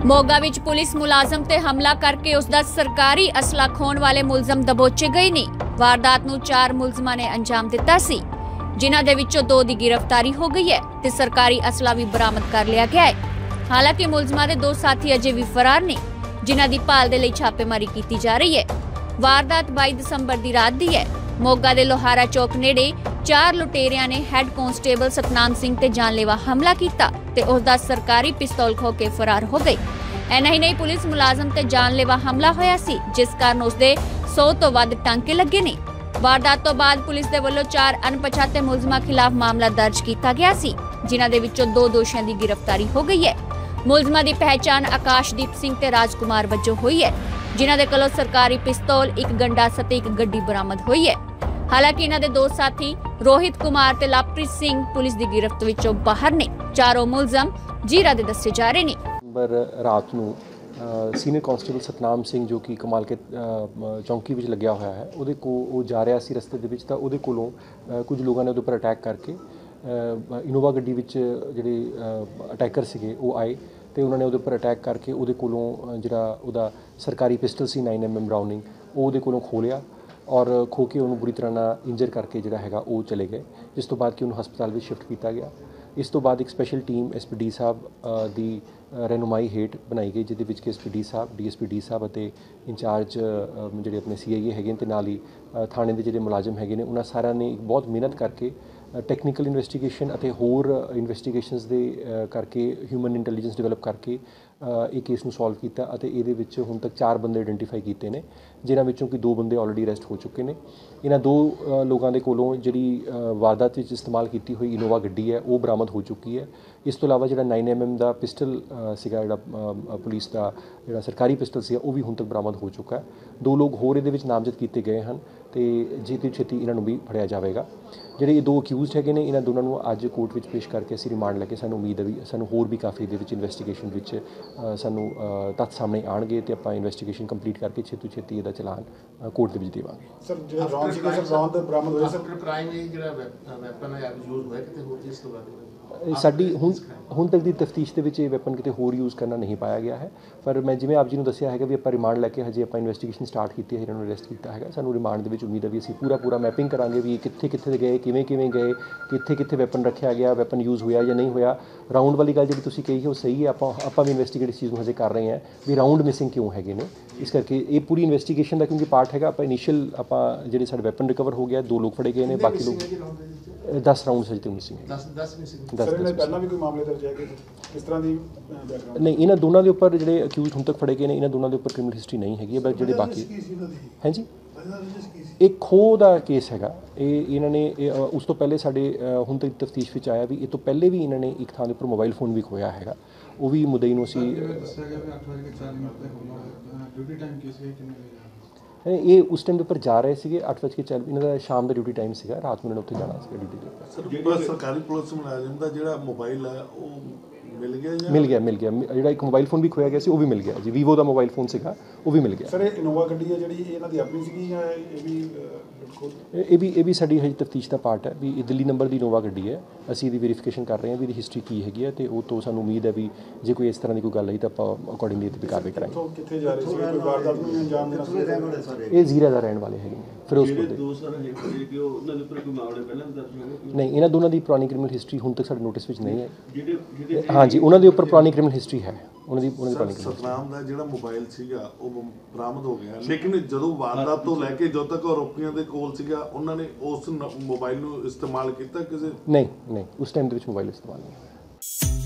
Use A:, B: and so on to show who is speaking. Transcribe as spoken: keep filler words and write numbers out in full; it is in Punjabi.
A: ਮੋਗਾ ਵਿੱਚ ਪੁਲਿਸ ਮੁਲਾਜ਼ਮ ਤੇ ਹਮਲਾ ਕਰਕੇ ਉਸ ਦਾ ਸਰਕਾਰੀ ਅਸਲਾ ਖੋਣ ਵਾਲੇ ਮੁਲਜ਼ਮ ਦਬੋਚੇ ਗਏ ਨੇ। ਵਾਰਦਾਤ ਨੂੰ ਚਾਰ ਮੁਲਜ਼ਮਾਂ ਨੇ ਅੰਜਾਮ ਦਿੱਤਾ ਸੀ, ਜਿਨ੍ਹਾਂ ਦੇ ਵਿੱਚੋਂ ਦੋ ਦੀ ਗ੍ਰਿਫਤਾਰੀ ਹੋ ਗਈ ਹੈ ਤੇ ਸਰਕਾਰੀ ਅਸਲਾ ਵੀ ਬਰਾਮਦ ਕਰ ਲਿਆ ਗਿਆ ਹੈ। ਹਾਲਾਂਕਿ ਮੁਲਜ਼ਮਾਂ ਦੇ ਦੋ ਸਾਥੀ ਅਜੇ ਵੀ ਫਰਾਰ ਨੇ, ਜਿਨ੍ਹਾਂ ਦੀ ਭਾਲ ਦੇ ਲਈ ਛਾਪੇਮਾਰੀ ਕੀਤੀ ਜਾ ਰਹੀ ਹੈ। ਵਾਰਦਾਤ ਬਾਈ ਦਸੰਬਰ ਦੀ ਰਾਤ ਦੀ ਹੈ। ਮੋਗਾ ਦੇ ਲੋਹਾਰਾ ਚੌਕ ਨੇੜੇ ਚਾਰ ਲੁਟੇਰਿਆਂ ਨੇ ਹੈੱਡ ਕਾਂਸਟੇਬਲ ਸਤਨਾਮ ਸਿੰਘ ਤੇ ਜਾਨਲੇਵਾ ਹਮਲਾ ਕੀਤਾ ਤੇ ਉਸ ਦਾ ਸਰਕਾਰੀ ਪਿਸਤੌਲ ਖੋ ਕੇ ਫਰਾਰ ਹੋ ਗਏ। ਐਨਾ ਹੀ ਨਹੀਂ, ਪੁਲਿਸ ਮੁਲਾਜ਼ਮ ਤੇ ਜਾਨਲੇਵਾ ਹਮਲਾ ਹੋਇਆ ਸੀ, ਜਿਸ ਕਾਰਨ ਉਸ ਦੇ ਸੌ ਤੋਂ ਵੱਧ ਟਾਂਕੇ ਲੱਗੇ ਨੇ। ਵਾਰਦਾਤ ਤੋਂ ਬਾਅਦ ਪੁਲਿਸ ਦੇ ਵੱਲੋਂ ਚਾਰ ਅਣਪਛਾਤੇ ਮੁਲਜ਼ਮਾਂ ਖਿਲਾਫ ਮਾਮਲਾ ਦਰਜ ਕੀਤਾ ਗਿਆ ਸੀ, ਜਿਨ੍ਹਾਂ ਦੇ ਵਿੱਚੋਂ ਦੋ ਦੋਸ਼ੀਆਂ ਦੀ ਗ੍ਰਿਫਤਾਰੀ ਹੋ ਗਈ ਹੈ। ਮੁਲਜ਼ਮਾਂ ਦੀ ਪਹਿਚਾਣ ਆਕਾਸ਼ਦੀਪ ਸਿੰਘ ਤੇ ਰਾਜਕੁਮਾਰ ਵਜੋਂ ਹੋਈ ਹੈ, ਜਿਨ੍ਹਾਂ ਦੇ ਕੋਲੋਂ ਸਰਕਾਰੀ ਪਿਸਤੌਲ, ਇੱਕ ਗੰਡਾਸਾ ਤੇ ਇੱਕ ਗੱਡੀ ਬਰਾਮਦ ਹੋਈ ਹੈ। ਹਾਲਾਂਕਿ ਇਹਨਾਂ ਦੇ ਦੋ ਸਾਥੀ ਰੋਹਿਤ ਕੁਮਾਰ ਤੇ ਲਵਪ੍ਰੀਤ ਸਿੰਘ ਪੁਲਿਸ ਦੀ ਗਿਰਫਤ ਵਿੱਚੋਂ ਬਾਹਰ ਨੇ। ਚਾਰੋਂ ਮੁਲਜ਼ਮ ਜੀਰਾ ਦੇ ਦੱਸੇ ਜਾ ਰਹੇ ਨੇ।
B: ਪਰ ਰਾਤ ਨੂੰ ਸੀਨੀਅਰ ਕਾਂਸਟੇਬਲ ਸਤਨਾਮ ਸਿੰਘ ਜੋ ਕਿ ਕਮਾਲ ਕੇ ਚੌਂਕੀ ਵਿੱਚ ਲੱਗਿਆ ਹੋਇਆ ਹੈ, ਉਹਦੇ ਕੋਲ ਉਹ ਜਾ ਰਿਹਾ ਸੀ ਰਸਤੇ ਦੇ ਵਿੱਚ, ਤਾਂ ਉਹਦੇ ਕੋਲੋਂ ਕੁਝ ਲੋਕਾਂ ਨੇ ਉਹਦੇ ਉੱਪਰ ਅਟੈਕ ਕਰਕੇ ਇਨੋਵਾ ਗੱਡੀ ਵਿੱਚ ਜਿਹੜੇ ਅਟੈਕਰ ਸੀਗੇ ਉਹ ਆਏ ਤੇ ਉਹਨਾਂ ਨੇ ਉਹਦੇ ਉੱਪਰ ਅਟੈਕ ਕਰਕੇ ਉਹਦੇ ਕੋਲੋਂ ਜਿਹੜਾ ਉਹਦਾ ਸਰਕਾਰੀ ਪਿਸਟਲ ਸੀ ਨਾइन एम एम ਬਰਾਊਨਿੰਗ, ਉਹ ਉਹਦੇ ਕੋਲੋਂ ਖੋਹ ਲਿਆ ਔਰ ਖੋ ਕੇ ਉਹਨੂੰ ਬੁਰੀ ਤਰ੍ਹਾਂ ਨਾਲ ਇੰਜਰ ਕਰਕੇ ਜਿਹੜਾ ਹੈਗਾ ਉਹ ਚਲੇ ਗਏ, ਜਿਸ ਤੋਂ ਬਾਅਦ ਕਿ ਉਹਨੂੰ ਹਸਪਤਾਲ ਵਿੱਚ ਸ਼ਿਫਟ ਕੀਤਾ ਗਿਆ। ਇਸ ਤੋਂ ਬਾਅਦ ਇੱਕ special team S P D ਸਾਹਿਬ ਦੀ ਰਹਿਨੁਮਾਈ ਹੇਠ ਬਣਾਈ ਗਈ, ਜਿਹਦੇ ਵਿੱਚ ਕਿ ਐਸ ਪੀ ਡੀ ਸਾਹਿਬ, ਡੀ ਐਸ ਪੀ ਡੀ ਸਾਹਿਬ ਅਤੇ ਇੰਚਾਰਜ ਜਿਹੜੇ ਆਪਣੇ ਸੀ ਆਈ ਏ ਹੈਗੇ ਨੇ ਤੇ ਨਾਲ ਹੀ ਥਾਣੇ ਦੇ ਜਿਹੜੇ ਮੁਲਾਜ਼ਮ ਹੈਗੇ ਨੇ, ਉਹਨਾਂ ਸਾਰਿਆਂ ਨੇ ਬਹੁਤ ਮਿਹਨਤ ਕਰਕੇ ਟੈਕਨੀਕਲ ਇਨਵੈਸਟੀਗੇਸ਼ਨ ਅਤੇ ਹੋਰ ਇਨਵੈਸਟੀਗੇਸ਼ਨਸ ਦੇ ਕਰਕੇ ਹਿਊਮਨ ਇੰਟੈਲੀਜੈਂਸ ਡਿਵੈਲਪ ਕਰਕੇ ਇਹ ਕੇਸ ਨੂੰ ਸੋਲਵ ਕੀਤਾ ਅਤੇ ਇਹਦੇ ਵਿੱਚ ਹੁਣ ਤੱਕ ਚਾਰ ਬੰਦੇ ਆਇਡੈਂਟੀਫਾਈ ਕੀਤੇ ਨੇ, ਜਿਨ੍ਹਾਂ ਵਿੱਚੋਂ ਕਿ ਦੋ ਬੰਦੇ ਆਲਰੇਡੀ ਅਰੈਸਟ ਹੋ ਚੁੱਕੇ ਨੇ। ਇਹਨਾਂ ਦੋ ਲੋਕਾਂ ਦੇ ਕੋਲੋਂ ਜਿਹੜੀ ਵਾਰਦਾਤ ਵਿੱਚ ਇਸਤੇਮਾਲ ਕੀਤੀ ਹੋਈ ਇਨੋਵਾ ਗੱਡੀ ਹੈ ਉਹ ਬਰਾਮਦ ਹੋ ਚੁੱਕੀ ਹੈ। ਇਸ ਤੋਂ ਇਲਾਵਾ ਜਿਹੜਾ नाइन एम एम ਦਾ ਪਿਸਟਲ ਸੀਗਾ, ਜਿਹੜਾ ਪੁਲਿਸ ਦਾ ਜਿਹੜਾ ਸਰਕਾਰੀ ਪਿਸਟਲ ਸੀ, ਉਹ ਵੀ ਹੁਣ ਤੱਕ ਬਰਾਮਦ ਹੋ ਚੁੱਕਾ ਹੈ। ਦੋ ਲੋਕ ਹੋਰ ਇਹਦੇ ਵਿੱਚ ਨਾਮਜ਼ਦ ਕੀਤੇ ਗਏ ਹਨ ਤੇ ਛੇਤੀ ਛੇਤੀ ਇਹਨਾਂ ਨੂੰ ਵੀ ਫੜਿਆ ਜਾਵੇਗਾ। ਜਿਹੜੇ ਇਹ ਦੋ ਅਕਿਊਜ਼ਡ ਹੈਗੇ ਨੇ, ਇਹਨਾਂ ਦੋਨਾਂ ਨੂੰ ਅੱਜ ਕੋਰਟ ਵਿੱਚ ਪੇਸ਼ ਕਰਕੇ ਅਸੀਂ ਰਿਮਾਂਡ ਲੈ ਕੇ, ਸਾਨੂੰ ਉਮੀਦ ਹੈ ਵੀ ਸਾਨੂੰ ਹੋਰ ਵੀ ਕਾਫੀ ਇਹਦੇ ਵਿੱਚ ਇਨਵੈਸਟੀਗੇਸ਼ਨ ਵਿੱਚ ਸਾਨੂੰ ਤੱਥ ਸਾਹਮਣੇ ਆਉਣਗੇ ਤੇ ਆਪਾਂ ਇਨਵੈਸਟੀਗੇਸ਼ਨ ਕੰਪਲੀਟ ਕਰਕੇ ਛੇਤੀ ਛੇਤੀ ਇਹਦਾ ਚਲਾਨ ਕੋਰਟ ਦੇ ਵਿੱਚ ਦੇਵਾਂਗੇ।
C: ਸਰ ਜਿਹੜਾ ਰੌਂਗ ਸੀਗਾ ਸਰ ਰੌਂਗ ਦਾ ਬਰਾਮਦ ਹੋਇਆ ਸਰ
D: ਕ੍ਰਾਈਮ ਇਹ ਜਿਹੜਾ ਵੈਪਨ ਹੈ ਯੂਜ਼ ਹੋਇਆ ਕਿਤੇ ਹੋਰ ਚੀਜ਼ ਤੋਂ ਬਾਅਦ
B: ਸਾਡੀ ਹੁਣ ਹੁਣ ਤੱਕ ਦੀ ਤਫਤੀਸ਼ ਦੇ ਵਿੱਚ ਇਹ ਵੈਪਨ ਕਿਤੇ ਹੋਰ ਯੂਜ਼ ਕਰਨਾ ਨਹੀਂ ਪਾਇਆ ਗਿਆ ਹੈ, ਪਰ ਮੈਂ ਜਿਵੇਂ ਆਪ ਜੀ ਨੂੰ ਦੱਸਿਆ ਹੈਗਾ ਵੀ ਆਪਾਂ ਰਿਮਾਂਡ ਲੈ ਕੇ ਹਜੇ ਆਪਾਂ ਇਨਵੈਸਟੀਗੇਸ਼ਨ ਸਟਾਰਟ ਕੀਤੀ ਹੈ, ਇਹਨਾਂ ਨੂੰ ਅਰੈਸਟ ਕੀਤਾ ਹੈਗਾ। ਸਾਨੂੰ ਰਿਮਾਂਡ ਦੇ ਵਿੱਚ ਉਮੀਦ ਹੈ ਵੀ ਅਸੀਂ ਪੂਰਾ ਪੂਰਾ ਮੈਪਿੰਗ ਕਰਾਂਗੇ ਵੀ ਇਹ ਕਿੱਥੇ ਕਿੱਥੇ ਦੇ ਗਏ, ਕਿਵੇਂ ਕਿਵੇਂ ਗਏ, ਕਿੱਥੇ ਕਿੱਥੇ ਵੈਪਨ ਰੱਖਿਆ ਗਿਆ, ਵੈਪਨ ਯੂਜ਼ ਹੋਇਆ ਜਾਂ ਨਹੀਂ ਹੋਇਆ। ਰਾਊਂਡ ਵਾਲੀ ਗੱਲ ਜਿਹੜੀ ਤੁਸੀਂ ਕਹੀ ਹੈ ਉਹ ਸਹੀ ਹੈ, ਆਪਾਂ ਆਪਾਂ ਵੀ ਇਨਵੈਸਟੀਗੇਟ ਇਸ ਚੀਜ਼ ਨੂੰ ਹਜੇ ਕਰ ਰਹੇ ਹਾਂ ਵੀ ਰਾਊਂਡ ਮਿਸਿੰਗ ਕਿਉਂ ਹੈਗੇ ਨੇ। ਇਸ ਕਰਕੇ ਇਹ ਪੂਰੀ ਇਨਵੈਸਟੀਗੇਸ਼ਨ ਦਾ ਕਿਉਂਕਿ ਪਾਰਟ ਹੈਗਾ। ਆਪਾਂ ਇਨੀਸ਼ੀਅਲ ਆਪਾਂ ਜਿਹੜੇ ਸਾਡੇ ਵੈਪਨ ਰਿਕਵਰ ਹੋ ਗਿਆ, ਦੋ ਲੋਕ ਫੜੇ ਗਏ ਨੇ, ਬਾਕੀ ਲੋਕ ਦਸ ਰਾਊਂਡ ਹਜੇ ਤੱਕ ਮਿਸਿੰਗ ਹੈ।
D: ਦਸ ਮਿਸਿੰਗ
C: ਪਹਿਲਾਂ ਵੀ ਕੋਈ ਮਾਮਲੇ ਦਰਜ ਹੈ ਕਿ ਕਿਸ ਤਰ੍ਹਾਂ ਦੀ ਬੈਕਗ੍ਰਾਉਂਡ?
B: ਨਹੀਂ, ਇਹਨਾਂ ਦੋਨਾਂ ਦੇ ਉੱਪਰ ਜਿਹੜੇ ਅਕਿਊਜ਼ਡ ਹੁਣ ਤੱਕ ਫੜੇ ਗਏ ਨੇ, ਇਹਨਾਂ ਦੋਨਾਂ ਦੇ ਉੱਪਰ ਕ੍ਰਿਮੀਨਲ ਹਿਸਟਰੀ ਨਹੀਂ ਹੈਗੀ ਹੈ, ਬਟ ਜਿਹੜੇ ਬਾਕੀ ਹਾਂਜੀ ਇਹ ਖੋਹ ਦਾ ਕੇਸ ਹੈਗਾ। ਇਹ ਇਹਨਾਂ ਨੇ ਉਸ ਤੋਂ ਪਹਿਲੇ ਸਾਡੇ ਹੁਣ ਤੱਕ ਤਫਤੀਸ਼ ਵਿੱਚ ਆਇਆ ਵੀ ਇਹ ਤੋਂ ਪਹਿਲੇ ਵੀ ਇਹਨਾਂ ਨੇ ਇੱਕ ਥਾਂ ਦੇ ਉੱਪਰ ਮੋਬਾਈਲ ਫੋਨ ਵੀ ਖੋਇਆ ਹੈਗਾ, ਉਹ ਵੀ ਮੁਦਈ ਨੂੰ ਅਸੀਂ ਇਹ ਉਸ ਟਾਈਮ ਦੇ ਉੱਪਰ ਜਾ ਰਹੇ ਸੀਗੇ। ਅੱਠ ਵਜੇ ਕੇ ਚਾਰ ਇਹਨਾਂ ਦਾ ਸ਼ਾਮ ਦਾ ਡਿਊਟੀ ਟਾਈਮ ਸੀਗਾ, ਰਾਤ ਨੂੰ ਇਹਨਾਂ ਨੇ ਉੱਥੇ ਜਾਣਾ ਸੀਗਾ ਡਿਊਟੀ ਦੇ ਉੱਪਰ।
E: ਸਰ ਸਰਕਾਰੀ ਪੁਲਿਸ ਮੁਲਾਜ਼ਮ ਦਾ ਜਿਹੜਾ ਮੋਬਾਈਲ ਹੈ ਉਹ ਮਿਲ ਗਿਆ ਜਾਂ
B: ਮਿਲ ਗਿਆ ਮਿਲ ਗਿਆ ਜਿਹੜਾ ਇੱਕ ਮੋਬਾਈਲ ਫੋਨ ਵੀ ਖੋਇਆ ਗਿਆ ਸੀ ਉਹ ਵੀ ਮਿਲ ਗਿਆ ਜੀ, ਵੀਵੋ ਦਾ ਮੋਬਾਈਲ ਫੋਨ ਸੀਗਾ ਉਹ ਵੀ ਮਿਲ ਗਿਆ।
C: ਸਰ ਇਹ ਇਨੋਵਾ ਗੱਡੀ ਹੈ ਜਿਹੜੀ ਇਹਨਾਂ ਦੀ ਆਪਣੀ ਸੀਗੀ ਜਾਂ ਇਹ ਵੀ
B: ਇਹ ਵੀ ਇਹ ਵੀ ਸਾਡੀ ਹਜੇ ਤਫਤੀਸ਼ ਦਾ ਪਾਰਟ ਹੈ ਵੀ ਇਹ ਦਿੱਲੀ ਨੰਬਰ ਦੀ ਇਨੋਵਾ ਗੱਡੀ ਹੈ। ਅਸੀਂ ਇਹਦੀ ਵੈਰੀਫਿਕੇਸ਼ਨ ਕਰ ਰਹੇ ਹਾਂ ਵੀ ਇਹਦੀ ਹਿਸਟਰੀ ਕੀ ਹੈਗੀ ਹੈ ਤੇ ਉਹ ਤੋਂ ਸਾਨੂੰ ਉਮੀਦ ਹੈ ਵੀ ਜੇ ਕੋਈ ਇਸ ਤਰ੍ਹਾਂ ਦੀ ਕੋਈ ਗੱਲ ਆਈ ਤਾਂ ਆਪਾਂ ਅਕੋਰਡਿੰਗਲੀ ਇਹਦੇ 'ਤੇ ਕਾਰਵਾਈ ਕਰਾਂਗੇ।
C: ਕਿੱਥੇ ਜਾ ਰਹੇ ਸੀ ਕੋਈ ਵਾਰਦਾਤ ਨੂੰ ਅੰਜਾਮ ਦੇਣਾ ਸੀ?
B: ਇਹ ਜ਼ੀਰਾ ਦਾ ਰਹਿਣ ਵਾਲੇ ਹੈਗੇ ਨੇ, ਫਿਰੋਜ਼ਪੁਰ ਦੇ। ਨਹੀਂ, ਇਹਨਾਂ ਦੋਨਾਂ ਦੀ ਪੁਰਾਣੀ ਕ੍ਰਿਮੀਨਲ ਹਿਸਟਰੀ ਹੁਣ ਤੱਕ ਸਾਡੇ ਨੋਟਿਸ ਵਿੱਚ ਨਹੀਂ ਹੈ। ਹਾਂਜੀ, ਉਹਨਾਂ ਦੇ ਉੱਪਰ ਪੁਰਾਣੀ ਕ੍ਰਿਮੀਨਲ ਹਿਸਟਰੀ ਹੈ, ਉਹਨਾਂ ਦੀ ਉਹਨਾਂ ਦੀ ਪੁਰਾਣੀ ਕ੍ਰਿਮੀਨਲ।
E: ਸਤਨਾਮ ਦਾ ਜਿਹੜਾ ਮੋਬਾਈਲ ਸੀਗਾ ਉਹ ਬਰਾਮਦ ਹੋ ਗਿਆ, ਲੇਕਿਨ ਜਦੋਂ ਵਾਰਦਾਤ ਤੋਂ ਲੈ ਕੇ ਜਦੋਂ ਤੱਕ ਆਰੋਪੀਆਂ ਦੇ ਕੋਲ ਸੀਗਾ ਉਹਨਾਂ ਨੇ ਉਸ ਮੋਬਾਈਲ ਨੂੰ ਇਸਤੇਮਾਲ ਕੀਤਾ ਕਿਸੇ?
B: ਨਹੀਂ ਨਹੀਂ, ਉਸ ਟਾਈਮ ਦੇ ਵਿੱਚ ਮੋਬਾਈਲ ਇਸਤੇਮਾਲ ਨਹੀਂ ਹੋਇਆ।